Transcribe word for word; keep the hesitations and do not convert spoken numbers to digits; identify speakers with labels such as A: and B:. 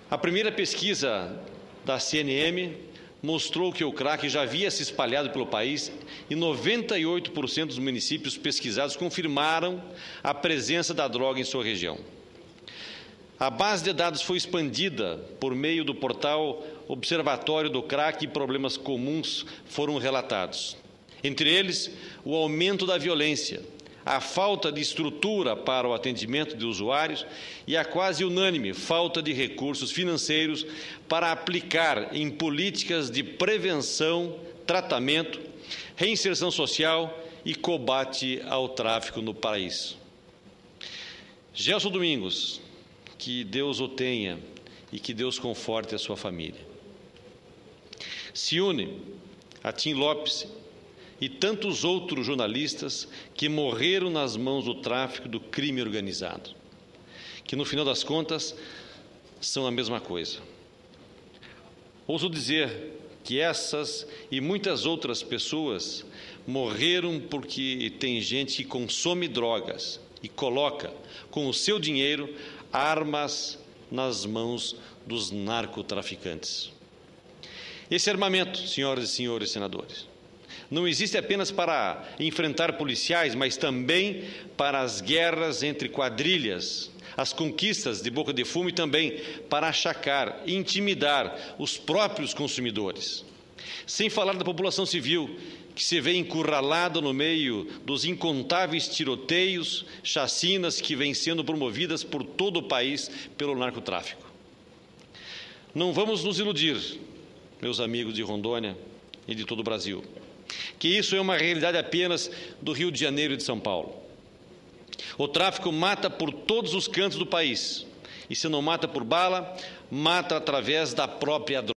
A: A primeira pesquisa da C N M mostrou que o crack já havia se espalhado pelo país e noventa e oito por cento dos municípios pesquisados confirmaram a presença da droga em sua região. A base de dados foi expandida por meio do portal Observatório do Crack e problemas comuns foram relatados. Entre eles, o aumento da violência, a falta de estrutura para o atendimento de usuários e a quase unânime falta de recursos financeiros para aplicar em políticas de prevenção, tratamento, reinserção social e combate ao tráfico no país. Gelson Domingos, que Deus o tenha e que Deus conforte a sua família. Se une a Tim Lopes e tantos outros jornalistas que morreram nas mãos do tráfico do crime organizado, que no final das contas são a mesma coisa. Ouso dizer que essas e muitas outras pessoas morreram porque tem gente que consome drogas e coloca com o seu dinheiro armas nas mãos dos narcotraficantes. Esse armamento, senhoras e senhores senadores, não existe apenas para enfrentar policiais, mas também para as guerras entre quadrilhas, as conquistas de boca de fumo e também para achacar e intimidar os próprios consumidores. Sem falar da população civil, que se vê encurralada no meio dos incontáveis tiroteios, chacinas que vêm sendo promovidas por todo o país pelo narcotráfico. Não vamos nos iludir, meus amigos de Rondônia e de todo o Brasil, que isso é uma realidade apenas do Rio de Janeiro e de São Paulo. O tráfico mata por todos os cantos do país, e se não mata por bala, mata através da própria droga.